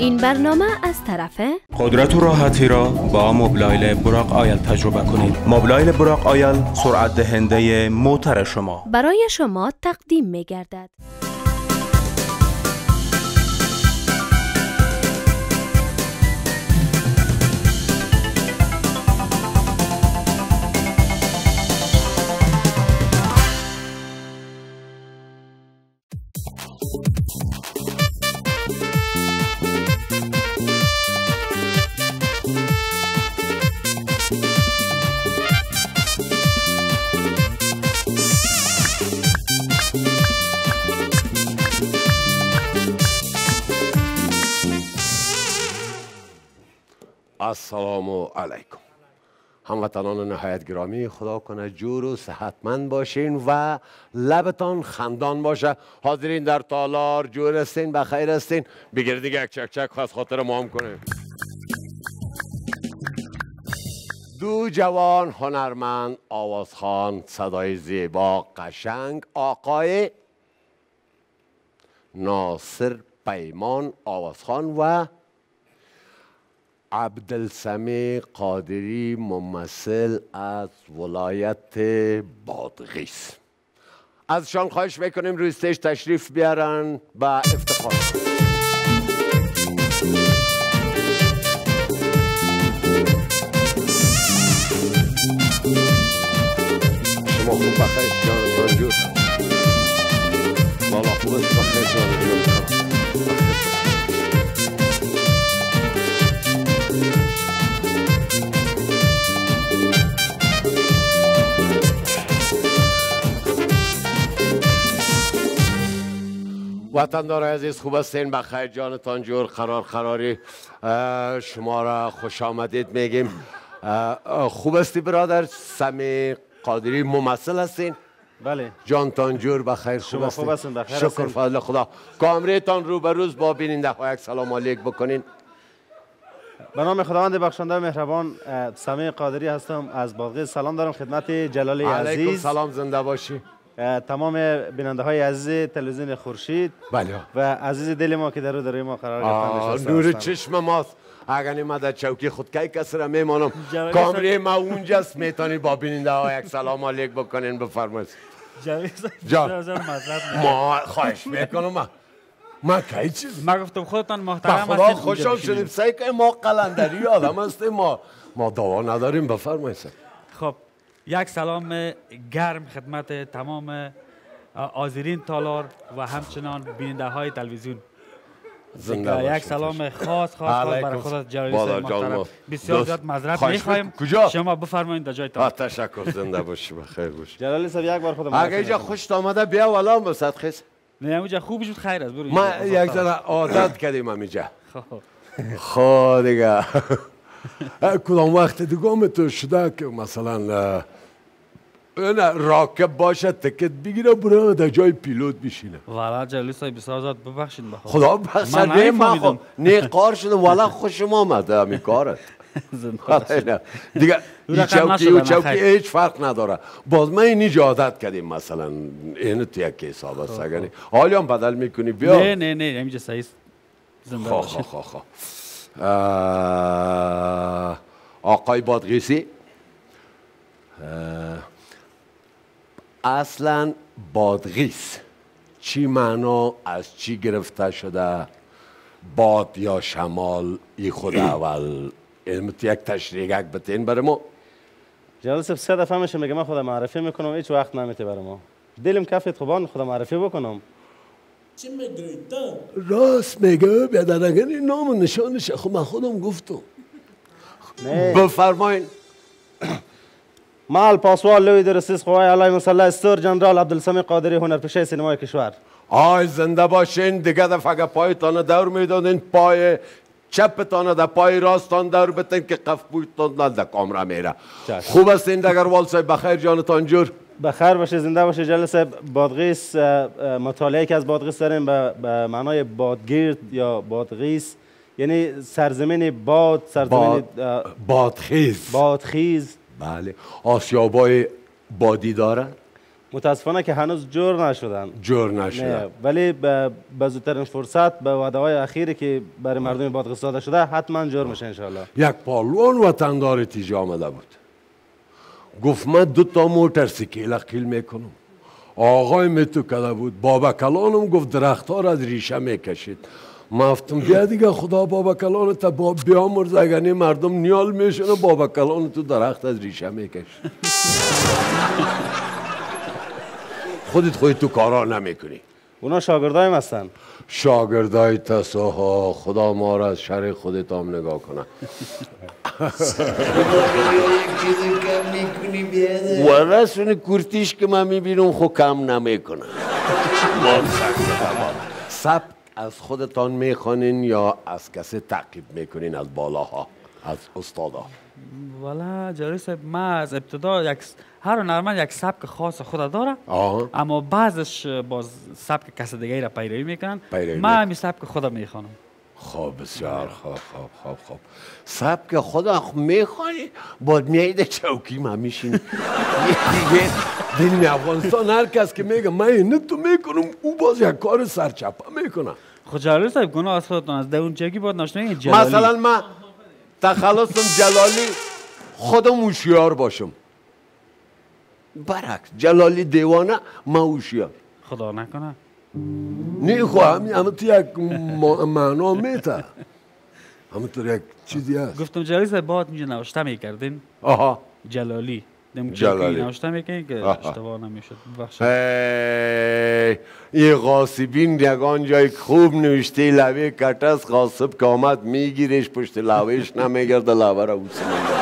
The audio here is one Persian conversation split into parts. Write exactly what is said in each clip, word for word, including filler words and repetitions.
این برنامه از طرف قدرت و راحتی را با موبایل براق آیل تجربه کنید. موبایل براق آیل سرعت دهنده موتور شما برای شما تقدیم می گردد. السلام علیکم هموطنان نهایت گرامی، خدا کنه جور و صحتمند باشین و لبتان خندان باشه. حاضرین در تالار جور هستین، بخیر هستین؟ بگیر دیگه یک چک چک خواست خاطر ما هم کنه. دو جوان هنرمند، آوازخوان، صدای زیبا قشنگ، آقای ناصر پیمان آوازخوان و عبدالسمیع قادری ممثل از ولایت بادغیس. ازشان خواهش میکنیم روی استیج تشریف بیارن به افتخار. شما خوب بخیر جانتان جور. بالا خوب است بخیر جانتان جور. وطندار عزیز خوب هستین؟ بخیر جانتان جور. قرار قراری شما را خوش آمدید میگیم. خوب هستی برادر؟ سمیع قادری ممثل هستین؟ بله. جانتان جور بخیر؟ شما خوب هستین؟ بخیر شکر هستین؟ فضل خدا. کامریتان رو به روز با بیننده ها یک سلام علیک بکنین. به نام خداوند بخشنده و مهربان، سمیع قادری هستم از بادغیس. سلام دارم خدمت جلالی عزیز. علیکم سلام، زنده باشی. تمام بیننده های عزیز تلویزیون خورشید بله و عزیز دل ما که در رو در ما قرار گرفتن. نور چشم ماست. اگر نیم در چوکی خود کی کسی را میمانم، کامری ما اونجاست، میتونید با بیننده ها یک سلام علیک بکنین. بفرمایید. جان ما خواهش میکنم ما ما کی چیز ما گفتم خودتان محترم هستید. خدا خوشحال شدیم. سعی کنیم، ما قلندری آدم هستیم، ما ما دعوا نداریم. بفرمایید. خب یک سلام گرم خدمت تمام حاضرین تالار و همچنان بیننده های تلویزیون. یک سلام خاص خاص برای خودت جلالی صاحب محترم. بسیار زیاد معذرت میخوایم. شما بفرمایید در جایتان. تشکر، زنده باشی، بخیر باش. جلالی صاحب یک بار خودم اگه اینجا خوشت آمده بیا والا مسد خیس. نه اونجا خوب شد، خیر است. برو. ما یک ذره عادت کردیم اینجا. خب دیگه کدام وقت دیگه تو شده که مثلا نه راکب باشه تکت بگیره برای در جای پیلوت بشینه. والا جلالی صاحب بسیار زیاد ببخشید. خدا بخشد. نه من خود نیقار شدم. والا خوشم آمده همین کارت. دیگه این چوکی و چوکی هیچ فرق نداره. باز من این عادت کردیم مثلا این تو یک حساب است. اگر حالی هم بدل میکنی بیا. نه نه نه اینجا صحیح است. زنده باشید. خو خو خو آقای بادغیسی، اصلا بادغیس چی معنا، از چی گرفته شده؟ باد یا شمال؟ ای خود اول علمت یک تشریح یک بتین برای ما. جلال صاحب سه دفعه میشه میگه من خودم معرفی میکنم، هیچ وقت نمیته برای ما. دلم کفت خوبان خودم معرفی بکنم. چی میگویی تو؟ راست میگه بیادرنگن این نام و نشانش. خب من خودم گفتم. بفرمایین. مال پاسوال لوی درسیز خواه علی مسلح استور جنرال عبدالسمیع قادری، هنرپیشه سینمای کشور. آی زنده باشین. دیگه دفعه پایتان دور میدادین، پای چپتان در پای راستان دور بتین که قف بویتان در کامره میره. خوب هستین دگر وال صاحب؟ بخیر جانتان جور. بخیر باشه، زنده باشه جلال صاحب. بادغیس مطالعه که از بادغیس داریم به معنای بادگیرد یا بادغیس، یعنی سرزمین باد، سرزمین بادخیز. بادخیز. بله. آسیابای بادی داره؟ متاسفانه که هنوز جور نشدن. جور نشدن. ولی به زودترین فرصت به وعده های اخیری که برای مردم بادغیس داده شده حتما جور میشه انشالله. یک پالوان وطندار تیجا آمده بود. گفت من دو تا موتر سیکل قیل میکنم. آقای میتو کده بود. بابا کلانم گفت درختها را از ریشه میکشید. ما گفتم بیا دیگه خدا بابا کلان تا با بیامرز اگرنی مردم نیال میشونه بابا کلان تو درخت از ریشه میکشید. خودت خودت تو کارا نمیکنی. اونا شاگردایم هستن. شاگردای تساها خدا ما را از شر خودت هم نگاه کنه. و رسون کورتیش که من میبینم خو کم نمیکنه. سبک از خودتان میخوانین یا از کسی تعقیب میکنین از بالاها از استادا؟ والا جلال صاحب من از ابتدا یک هر نرمال یک سبک خاص خود داره. آه. اما بعضش باز سبک کسی دیگه را پیروی میکنن. پیروی من همین سبک خودم میخوانم. خب بسیار خوب خوب خوب خوب سبک خدا میخوانی باید میایده چوکی ما میشین دیگه دین افغانستان هر کس که میگه من اینه تو میکنم او باز یک کار سرچپه میکنه. خود جلالی صاحب گناه از خودتون از درون چگی باید ناشنه جلالی. مثلا من تخلصم جلالی خودم هوشیار باشم برعکس جلالی دیوانه من هوشیار. خدا نکنه. نه خواهم همه تو یک معنا میته همه تو یک چیزی هست. گفتم جلالی صاحب باید اینجا نوشته میکردین. آها جلالی جلالی نوشته میکنین که اشتباه نمیشد. ببخشید. یه غاصبین یگان جای خوب نوشته لوه کٹس غاصب که آمد میگیرش پشت لوهش نمیگرده لوه را اوسی میگرده.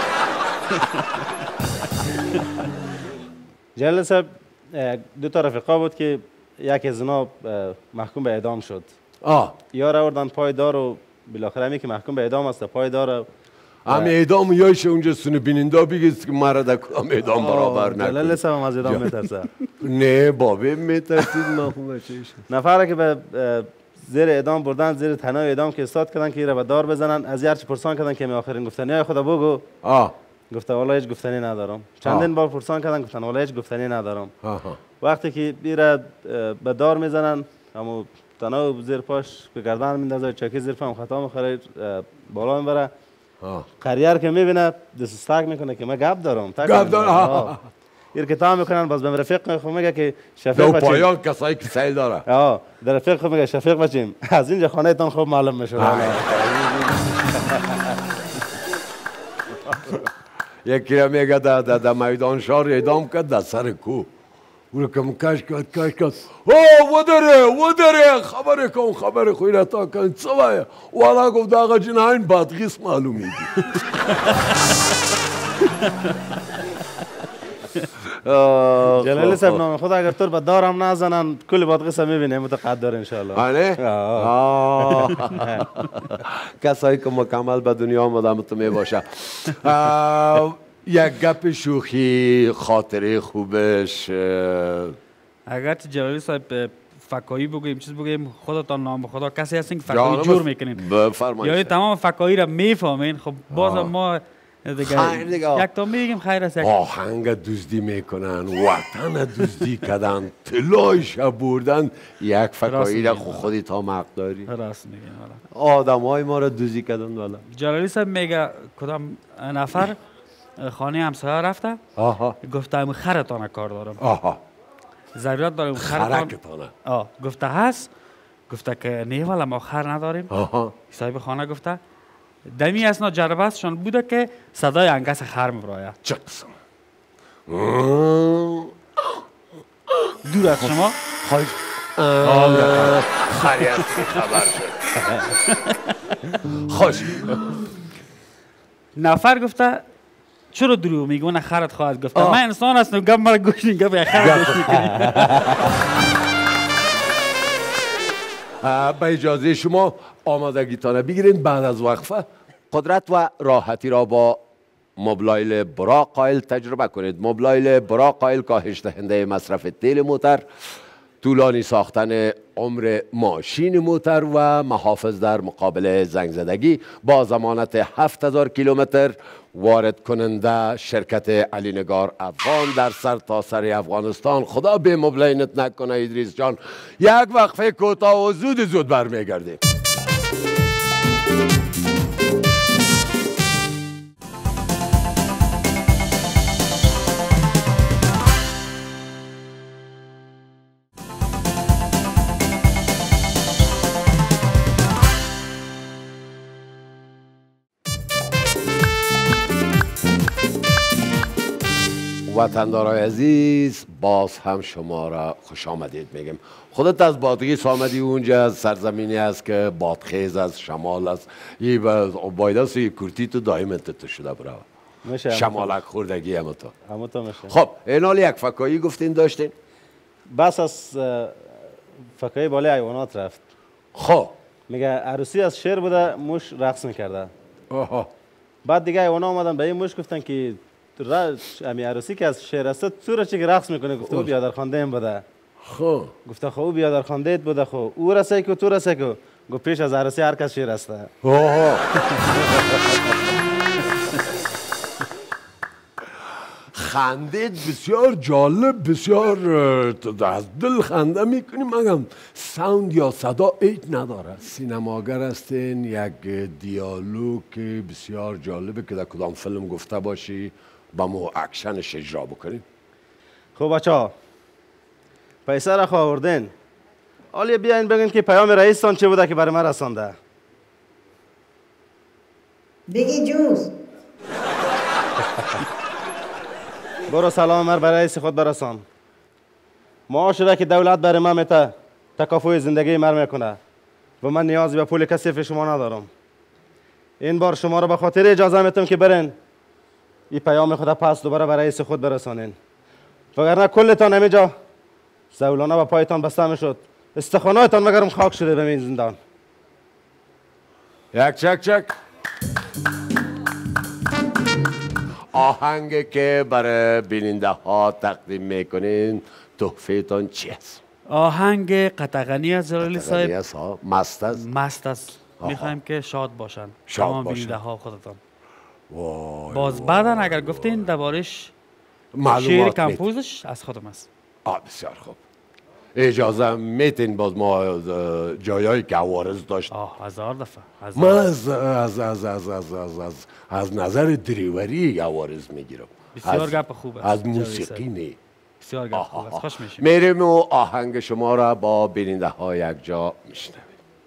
جلال صاحب دو تا رفقا بود که یکی از اونا محکوم به اعدام شد. آه یار آوردن پای دار و بالاخره همی که محکوم به اعدام است پای دار همه اعدام یایش اونجا سونه بیننده بگید که مرا در کدام اعدام برابر نکنید. جلال صاحب از اعدام میترسه. نه بابه میترسید محکوم بشه. نفره که به زیر اعدام بردن زیر تنای اعدام که استاد کردن که ایره به دار بزنن از هرچی پرسان کردن که می آخرین گفتنی های خدا بگو. آه گفته والا هیچ گفتنی ندارم. چندین بار پرسان کردن گفتن والا هیچ گفتنی ندارم. آها. وقتی که ایره به دار میزنن اما تنها زیر پاش به گردن میندازه چاکی زیر پام خطا میخوره بالا میبره. قریار که میبینه دست استاک میکنه که من گپ دارم. گپ دارم. ایر که تا میکنن باز به رفیق خو میگه که شفیق دو بچیم. پایان کسایی که سیل داره. آه در رفیق خو میگه شفیق بچیم. از اینجا خانه تان خوب معلوم میشه. یکی را میگه در در میدان شهر اعدام کرد در سر کو. او را کم کش کرد کش کرد. اوه وداره وداره خبر کن خبر خویره تا کن سوایه. والا گفت آقا جن این بادغیس معلومی دی. جلال صاحب نام خدا اگر طور به دارم نزنن کل بادغیس هم میبینه متقدر انشاءالله. آنه؟ کسایی که مکمل به دنیا آمدم تو میباشه. یک گپ شوخی خاطره خوبش اگر جلالی صاحب فکایی بگویم چیز بگویم خودتان نام خدا کسی هستین که فکایی جور میکنین یعنی تمام فکایی را میفهمین خب باز ما دیگه یک تا میگیم خیر است. آهنگ دزدی میکنن وطن دزدی کردن طلایش بردن یک فکایی را خودی تا مق داری. راست میگین. آدم های ما را دزدی کردن. والا جلالی صاحب میگه کدام نفر خانه همسایه رفته گفته خرتانه کار دارم. آها ضرورت دارم خرکتانه. آه گفته هست گفته که نه والا ما خر نداریم. آها صاحب خانه گفته دمی اسنا جربهشون بوده که صدای انگس خر میبراید. چه قسم دور از شما خواهی خری از خبر شد. خوش نفر گفته چرا دروغ میگه اون خرت خواهد گفته من انسان هستم گپ مرا گوش نیم گپ خرت گوش میکنی. به اجازه شما آمادگیتانه بگیرین بعد از وقفه قدرت و راحتی را با موبلایل براق آیل تجربه کنید. موبلایل براق آیل کاهش دهنده مصرف تیل موتر طولانی ساختن عمر ماشین موتر و محافظ در مقابل زنگ زدگی با ضمانت هفت هزار کیلومتر. وارد کننده شرکت علی نگار افغان در سر تا سر افغانستان. خدا به مبلینت نکنه ادریس جان. یک وقفه کوتاه و زود زود برمیگردیم. وطندارای عزیز، باز هم شما را خوش آمدید میگم. خودت از بادغیس آمدی، اونجا از سرزمینی است که بادخیز از شمال است. یه باید است یه کرتی تو دایمت تو شده برا شمالک خوردگی همه تو همه تو میشه. خب این حال یک فکایی گفتین داشتین؟ بس از فکایی بالای حیوانات رفت. خب میگه عروسی از شیر بوده، موش رقص میکرده. آها. بعد دیگه حیوانا آمدن به این موش گفتن که امی عروسی که از شیر است تو را چی که رقص میکنه؟ گفته او بیادر خانده این بوده. خب گفته خب او بیادر خانده ایت بوده. خب او رسه که تو رسه که گفت پیش از عروسی هر کس شیر است. آها. خندید بسیار جالب، بسیار از دل خنده میکنیم. مگم ساوند یا صدا ایت نداره. سینماگر هستین، یک دیالوگ بسیار جالبه که در کدام فیلم گفته باشی با مو اکشنش اجرا بکنیم. خب بچه ها پیسه را خواهردین، حالی بیاین بگین که پیام رئیستان چه بوده که برای من رسانده. بگی جوز. برو سلام مر برای رئیس خود برسان. معاشره که دولت برای من میته تکافوی زندگی مر میکنه و من نیازی به پول کسی شما ندارم. این بار شما رو به خاطر اجازه میتم که برین این پیام خود پس دوباره برای رئیس خود برسانین، وگرنه کلتان همینجا زولانه به پایتان بسته میشد، استخواناتان مگرم خاک شده به این زندان. یک چک چک. آهنگی که برای بیننده ها تقدیم میکنین تحفه تان چی است؟ آهنگ قطغنی از جلالی صاحب. مست است؟ مست است. میخوایم که شاد باشن تمام بیننده ها خودتان. باز بعدا اگر گفتین دربارش شعر کمپوزش از خودم است. آه بسیار خوب. اجازه میتین باز ما جایایی که عوارض داشت. آه هزار دفعه. من از از از از از از از از نظر دریوری عوارض میگیرم. بسیار گپ خوب است. از موسیقی نه. بسیار گپ خوب است. خوش میشیم. میریم و آهنگ شما را با بیننده ها یک جا میشنویم.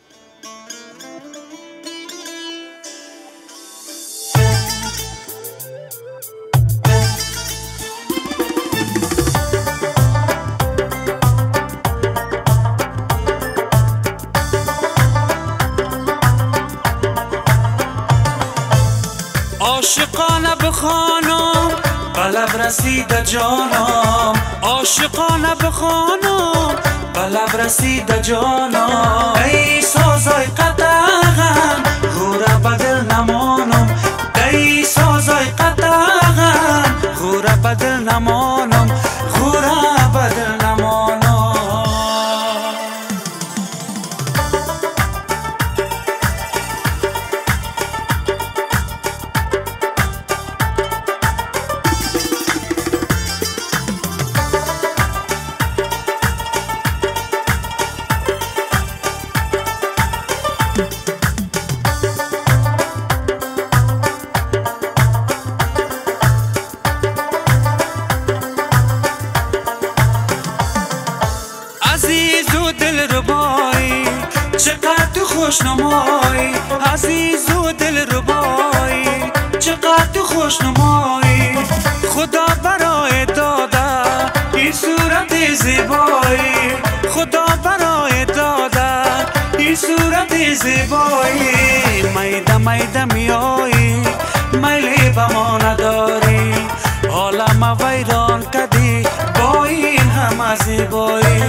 عاشقانه بخوانم بلب رسید جانم، عاشقانه بخوانم بلب رسید جانم. ای سازای قطغن غوره بدل نمانم، ای سازای قطغن غوره بدل نمانم، غوره بدل نمانم. خوشنمایی عزیز و دل ربایی، چقدر خوشنمایی خدا برای داده این صورت زیبایی، خدا برای داده این صورت زیبایی. میده میده میایی میلی به ما نداری، عالم ویران کدی با این همه زیبایی.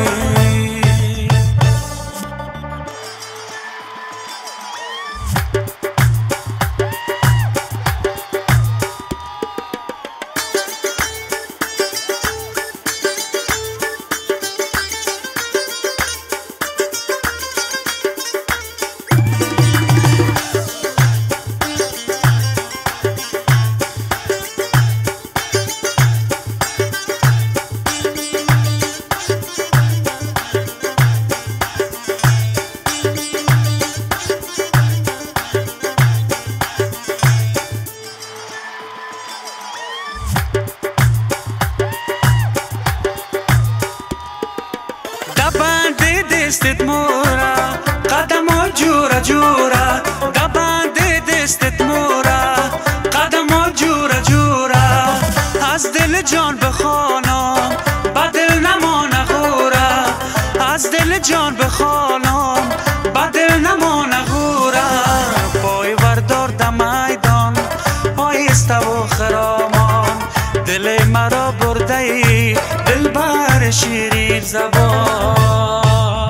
دستت مورا قدم ها جورا جورا دبند دستت مورا قدم ها جورا جورا از دل جان بخوانم با دل نمانه غورا از دل جان بخوانم با دل نمانه غورا پای وردار در میدان آیسته و خرامان دل مرا برده ای دل بر شیرین زبان.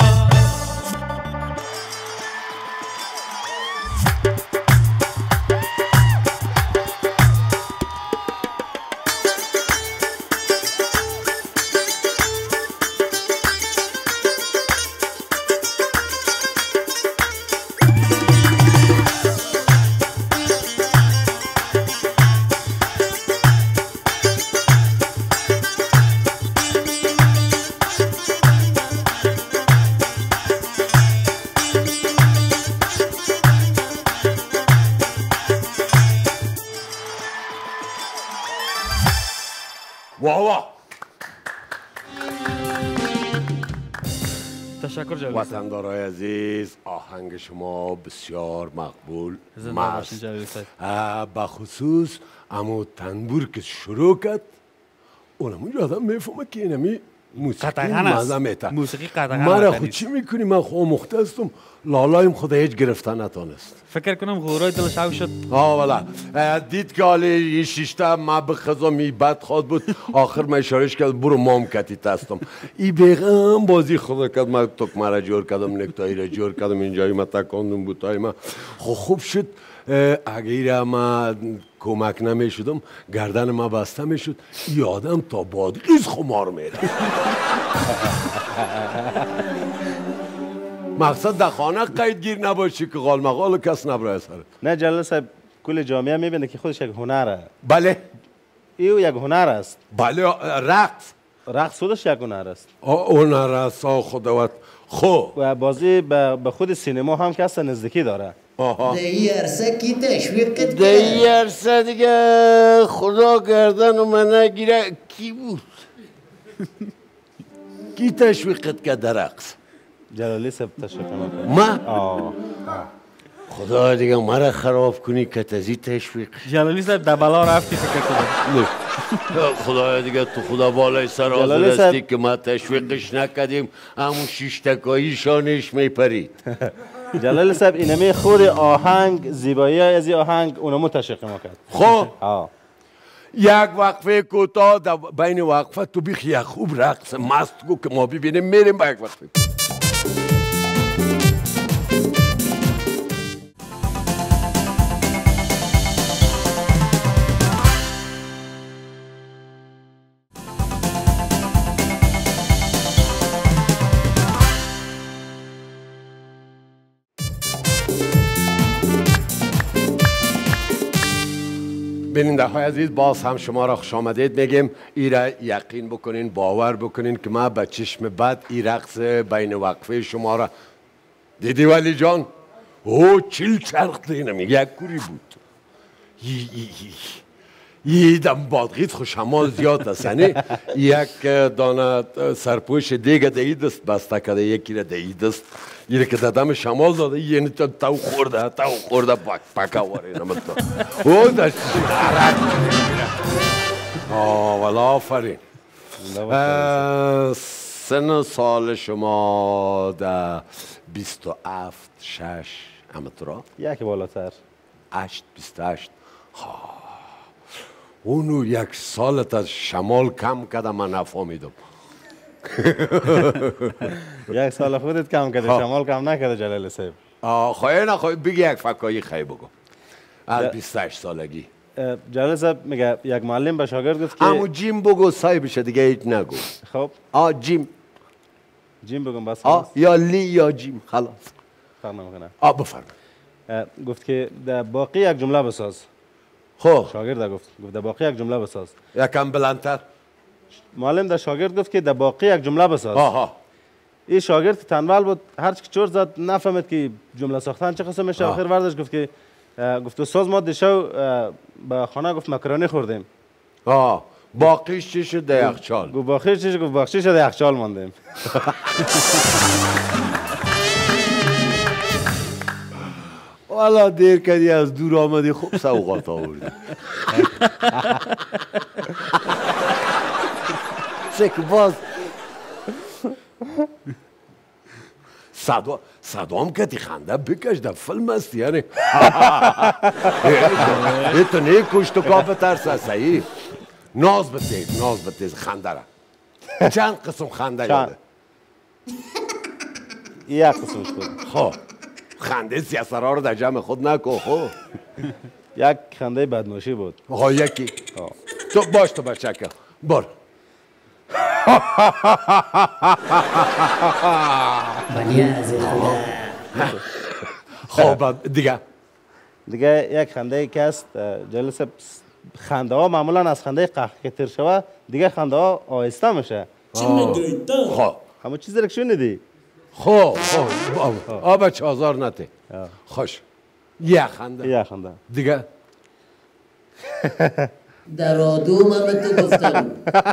تشکر جلال صاحب. وطندارای عزیز، آهنگ شما بسیار مقبول مست. بخصوص امو تنبور که شروع کرد اونمون آدم میفهمه که اینمی موسیقی مزه میته. موسیقی قطعا من خود چی میکنی؟ من خود مخته هستم، لالایم خود هیچ گرفتن نتانست. فکر کنم غورای دلش او شد. آه والا دید که حالی یه شیشته ما بخزم می بد خواد بود، آخر من اشارش کرد برو مام کتی تستم. ای بیغم بازی خدا کرد، من تکمه را جور کردم، نکتایی را جور کردم، اینجایی ما تکاندم بوتای ما خب خوب شد. اگر ما کمک نمی شدم گردن ما بسته می شد، ای آدم تا بادغیز خمار میره. مقصد در خانه قیدگیر نباشی که غال مقال کس نبرای سره. نه جلال صاحب، کل جامعه میبینه که خودش یک هنره. بله ایو یک هنر است. بله رقص رقص خودش یک هنر است. هنر است خداوند. خو و بازی به خود سینما هم که اصلا نزدیکی داره. دی عرصه کی تشویق کرد؟ دی عرصه دیگه خدا گردن و من نگیره. کی بود؟ کی تشویقت کرد در رقص؟ جلالی صاحب تشویق نکنه. ما؟ آه خدا دیگه مرا خراب کنی که تزی تشویق. جلالی صاحب در بلا رفتی فکر کنم. خدا دیگه تو خدا بالای سر حاضر هستی که ما تشویقش نکردیم، همون شیش تکایی شانش میپرید. جلال صاحب اینمی خود آهنگ، زیبایی از این آهنگ اونمو تشویق ما کرد. خب یک وقفه کوتاه، در بین وقفه تو بیخی یک خوب رقص مست گو که ما ببینیم، میریم با یک وقفه. بیننده های عزیز، باز هم شما را خوش آمدید میگیم. ای را یقین بکنین، باور بکنین که ما به چشم بد ای رقص بین وقفه شما را دیدی ولی جان. او چیل چرخ دینم یک کوری بود. ای ای ای ای دم بادغیت خوش همال زیاد هستنی. یک دانه سرپوش دیگه دی دست بسته کده، یکی را دی دست یه که دادم شمال داده، یه نیتا تاو خورده تاو خورده پاک پاکا واره نمتا او داشت عرق آه والا آفرین. سن سال شما در بیست و هفت شش همه طورا؟ یک بالاتر هشت بیست و هشت. اونو یک سالت از شمال کم کده من نفهمیدم. یک سال خودت کم کرده، شمال کم نکرده جلال صاحب. خواهی نخواهی بگی یک فکایی خواهی بگو از بیست و هشت سالگی. جلال صاحب میگه یک معلم به شاگرد گفت که امو جیم بگو سای بشه دیگه هیچ نگو. خب آ جیم جیم بگم بس. آ یا لی یا جیم خلاص فرق نمیکنه. آ بفرم. گفت که در باقی یک جمله بساز. خب شاگرد گفت گفت در باقی یک جمله بساز. یکم بلندتر. معلم در شاگرد گفت که در باقی یک جمله بساز. آها. این شاگرد تنبل بود، هر چی چور زد نفهمید که جمله ساختن چه قسم میشه. آخر وردش گفت که گفت استاد ما دیشب به خانه گفت مکرونی خوردیم. آه باقیش چی شد در یخچال؟ گفت باقیش چی شد؟ گفت باقیش در یخچال ماندیم. والا دیر کردی از دور آمدی خوب سوقات آوردی. سک باز صدا صدام کتی خنده بکش در فیلم است یعنی. ای تو نه کش تو کافه ترس صحیح. ناز بتیز ناز بتیز خنده را. چند قسم خنده یاده؟ یک قسمش بود. خب خنده سیاسرها رو در جمع خود نکن. خب یک خنده بدماشی بود. ها یکی تو باش تو بچکه بار. ولی از خدا. خب دیگه دیگه یک خنده که است جلسه خنده ها معمولا از خنده قهقه تر شوه دیگه خنده ها آهسته میشه. خب همه چیزی رو شنیدی؟ خب خب آب چه آزار نته. خوش یک خنده یک خنده دیگه در آدوم همه تو گفتم.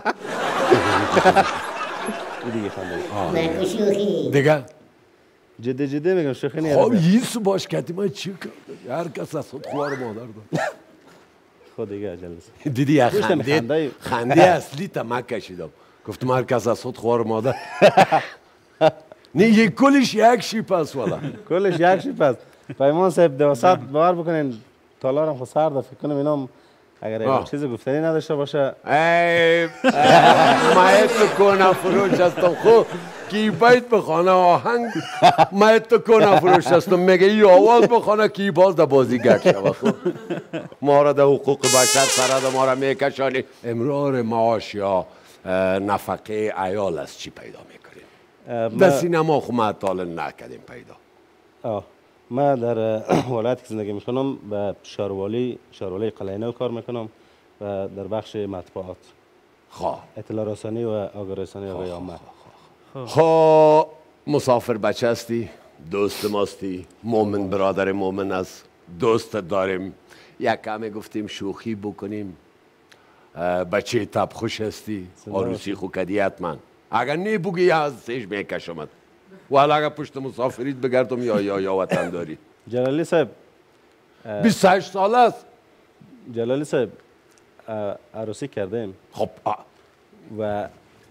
دیگه خنده نکو شوخی. دیگه جدی جدی میگم شوخی نیست. خب ییسو باش کتی من چی کردم هر کس از خود خوار مادر داد. خود دیگه جلسه دیدی یک خنده خنده اصلی تا من کشیدم گفتم هر کس از خود خوار مادر. نه یک کلش یک شیپ است والا کلش یک شیپ است. پیمان صاحب دوست باور بکنین تالار هم خود سر ده فکر کنم اینام اگر چیز گفتنی نداشته باشه. ای مایت تو کنه فروش هستم خوب کی باید بخونه آهنگ مایت تو کنه فروش هستم میگه ای آواز بخونه کی باز در بازی گرد شوه. خوب ما را در حقوق بشر سرد ما را میکشانی. امرار معاش یا نفقه عیال است چی پیدا میکنیم در سینما خو ما تاله نکردیم پیدا. آه ما در ولایت که زندگی میکنم به شاروالی شاروالی قلعه نو کار میکنم و در بخش مطبوعات خواه اطلاع رسانی و آگاه رسانی آقای عامه. خواه مسافر بچه هستی دوست ماستی مومن برادر مومن است دوست داریم یک کمی گفتیم شوخی بکنیم. بچه تب خوش هستی آروسی خو کدی حتما اگر نی بگی از سیش میکشمت والا اگر پشت مسافرید بگردم یا یا یا وطن داری. جلالی صاحب بیست و هشت سال است. جلالی صاحب عروسی کردیم. خب و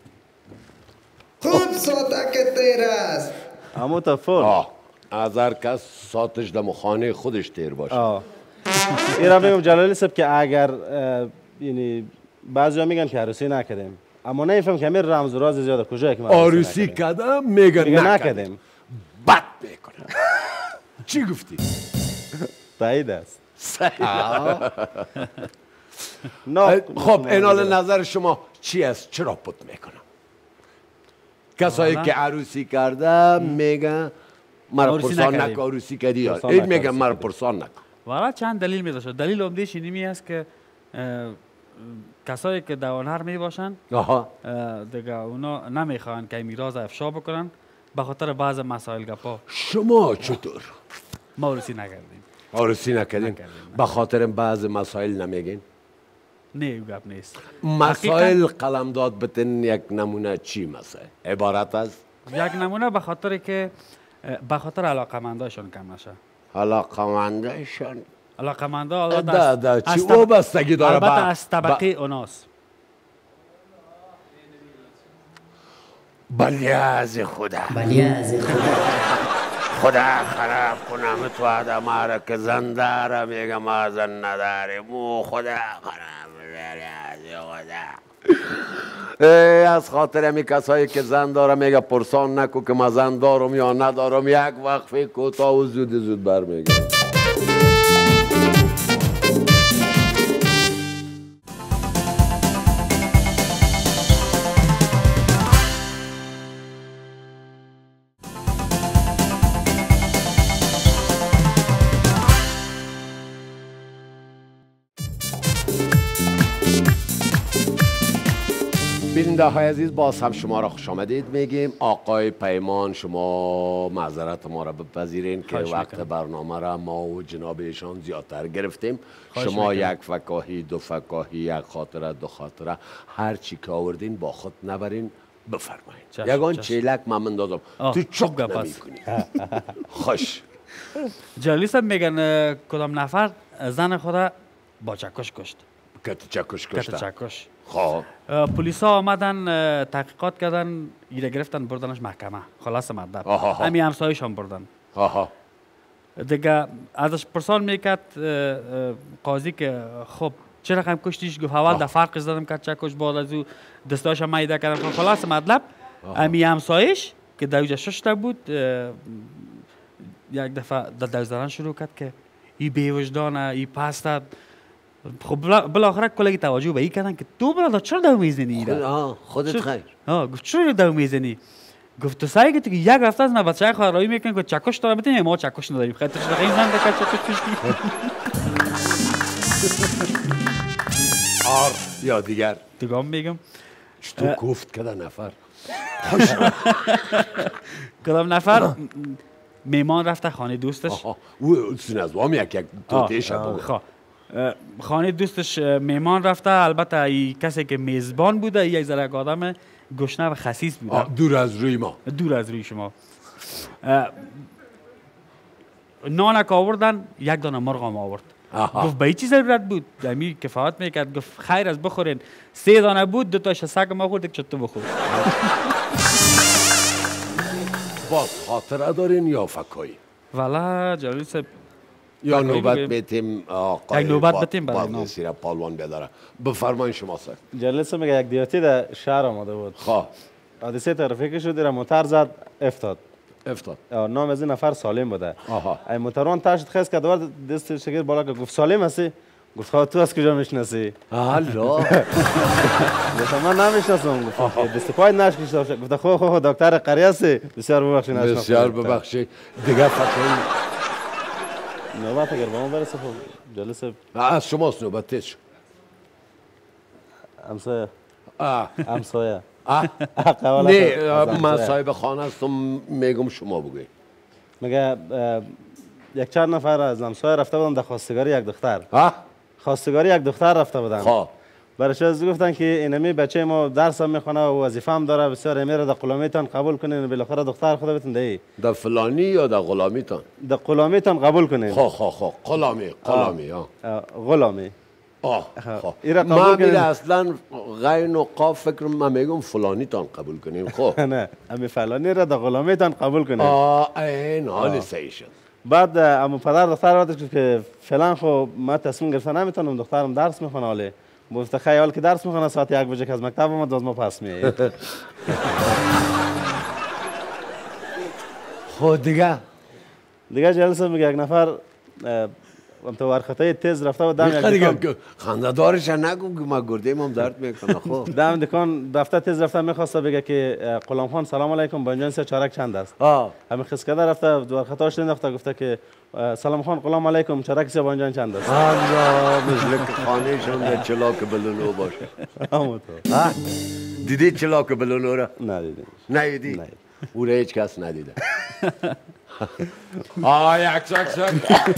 خوب ساده که تیر است. اما تا فول از هر کس ساتش دم خانه خودش تیر باشه. این را میگم جلالی صاحب که اگر یعنی بعضی ها میگن که عروسی نکردیم اما نمیفهم که همین رمز و راز زیاده کجایی که ما عروسی کردم میگن نکردیم. بد میکنم. چی گفتی؟ تایید است. خب اینال نظر شما چی است؟ چرا پت میکنم؟ کسایی که عروسی کرده میگن مرا پرسان نکن عروسی کردی یا این میگن مرا پرسان نکن. والا چند دلیل میداشت. دلیل عمده‌اش اینمی است که کسایی که دوانهر می باشن دیگه اونا نمیخوان که میراث افشا بکنن به خاطر بعض مسائل گپا. شما چطور؟ ما عروسی نکردیم. عروسی نکردیم به خاطر بعض مسائل نمیگین؟ نه گپ نیست. مسائل قلم داد بتن یک نمونه چی مسائل؟ عبارت است؟ یک نمونه به خاطر که به خاطر علاقمندایشان کم نشه. علاقمندایشان؟ علاقمندا الله ده ده چی او بستگی داره؟ البته از طبقه اوناست. بلی از خدا بلی از خدا خدا خراب کنم تو آدم را که زن داره میگه ما زن نداره مو خدا خراب بلی از خدا. از خاطر همی کسایی که زن داره میگه پرسان نکو که ما زن دارم یا ندارم یک وقفه کوتاه و زود زود برمیگه. بیننده های عزیز باز هم شما را خوش آمدید میگیم. آقای پیمان شما معذرت ما را بپذیرین که وقت برنامه را ما و جناب ایشان زیادتر گرفتیم. شما میکنم. یک فکاهی دو فکاهی یک خاطره دو خاطره هر چی که آوردین با خود نبرین بفرمایید. یگان چیلک من مندازم تو چوب نمی کنی. خوش جلیس هم میگن کدام نفر زن خدا با چکش کشت. کت چکش کشت. کت چکش. خب پلیس ها آمدن تحقیقات کردن، ایره گرفتن بردنش محکمه. خلاص مدت. همی همسایش هم بردن. آها. دیگه ازش پرسان میکرد قاضی که خب چرا رقم کشتیش؟ گفت اول در فرق زدم که چکش، بعد از او دستاش هم مایده کردم. خلاص مطلب امی همسایش که دوجه ششته بود یک دفعه در دوز دادن شروع کرد که ای بیوجدانه، ای پسته. خب بالاخره کلگی توجه به ای کردن که تو برادر چرا دو میزنی؟ آه خودت خیر. آه گفت چرا دو میزنی؟ گفت تو سعی که یک رفته از من بچه خواهرایی میکنن که چکش داره بتونیم، ما چکش نداریم. خیلی تشریح این زن دکت چکش کشتی. آر یا دیگر دیگه هم میگم چطور گفت کده نفر کدام نفر میمان رفته خانه دوستش. او سینزوام یک یک توته شد. خانه دوستش میمان رفته، البته ای کسی که میزبان بوده یک ذره آدم گشنه و خسیس بوده، دور از روی ما، دور از روی شما. نانک آوردن، یک دانه مرغ هم آورد. گفت به چی ضرورت بود؟ دمی کفایت میکرد. گفت خیر از بخورین. سه دانه بود، دو تاش سگ ما خورد، یک چطور بخور. باز خاطره دارین یا فکایی؟ والا جلیل صاحب یا نوبت بتیم آقای یک نوبت بتیم برای نصیر پالوان بیاداره. بفرمایین شما سر. جلیل صاحب میگه یک دیوتی در شهر آمده بود. خواه حادثه ترافیکی شد، در موتر زد افتاد. افتاد. نام از این نفر سالم بوده. آها. ای موتران تاشت خیس که دوباره دست شگیر بالا که گفت سالم هستی؟ گفت خواه تو از کجا میشناسی؟ حالا گفت من نمیشناسم. گفت دست پای نشکیش داشت. گفت خواه خواه دکتر قریه هستی؟ بسیار ببخشید نشناختم. بسیار ببخشید. دیگه فکرین نوبت اگر با ما برسه خب جلسه از شماست نوبت تیز شد. همسایه آه همسایه نه من صاحب خانه هستم، میگم شما بگوی. میگه یک چند نفر از همسایه رفته بودن در خواستگاری یک دختر. ها خواستگاری یک دختر رفته بودن. خب برایش از گفتن که اینمی بچه ما درس هم میخونه و وظیفه هم داره، بسیار امیره در غلامیتان قبول کنین، بالاخره دختر خدا بتون دهی. در فلانی یا در غلامیتان؟ در غلامیتان قبول کنین. خب خب خب غلامی غلامی ها غلامی. آه خب من میره اصلا غین و قاف فکر من میگم فلانی تان قبول کنیم. خب نه امی فلانی را در غلامی تان قبول کنیم. آه این حال صحیح شد. بعد امو پدر دختر وقتی که فلان خب من تصمیم گرفتم نمیتونم، دخترم درس میخونه. حاله گفت خیال که درس میخونه ساعت یک بجه که از مکتب اومد باز ما پس میایید. خب دیگه دیگه جلسه میگه یک نفر تو ورخطای تیز رفته و دم یک دکان خنده دارش نگو که ما گرده هم درد میکنه. خب دم دکان رفته تیز رفته میخواسته بگه که غلام خان سلام علیکم با اینجا سه چارک چند است؟ آه همین خسکده رفته ورخطاش انداخته گفته که سلام خان غلام علیکم چارک سه با اینجا چند است؟ الله مثل که خانه شون در چلاک بلونو باشه. همون تو دیدی چلاک بلونو را؟ نه دیدیم. ندیدی؟ او را هیچ کس ندیده. آه یکصد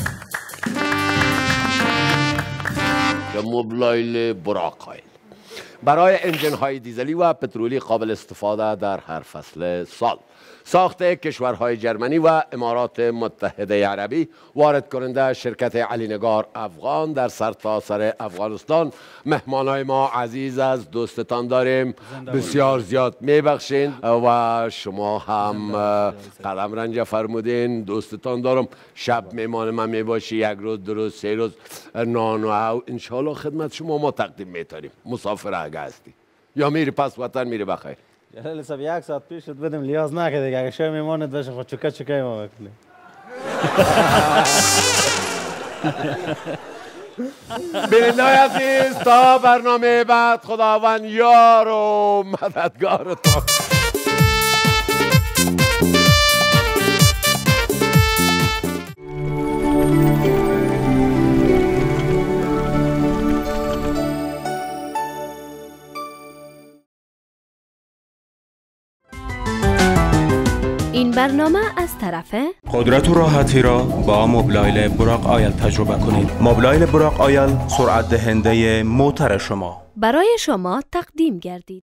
موبلایل براق آیل برای انجن های دیزلی و پترولی قابل استفاده در هر فصل سال. ساخته کشورهای جرمنی و امارات متحده عربی، وارد کننده شرکت علی نگار افغان در سرتاسر افغانستان. مهمانای ما عزیز از دوستتان داریم، بسیار زیاد میبخشین و شما هم قدم رنج فرمودین. دوستتان دارم، شب میمان من میباشی، یک روز دو روز سه روز نان و او انشالله خدمت شما ما تقدیم میتاریم. مسافر اگه هستی یا میری پس وطن میری بخیر. جلیل صاحب یک ساعت پیشت بدیم لیاز نکه دیگه، اگه شما میماند بشه خود چکه چکه ما بکنیم. بیننده‌های عزیز تا برنامه بعد، خداوند یار و مددگارتان. این برنامه از طرف قدرت و راحتی را با موبلایل براق آیل تجربه کنید. موبلایل براق آیل سرعت دهنده موتر شما برای شما تقدیم گردید.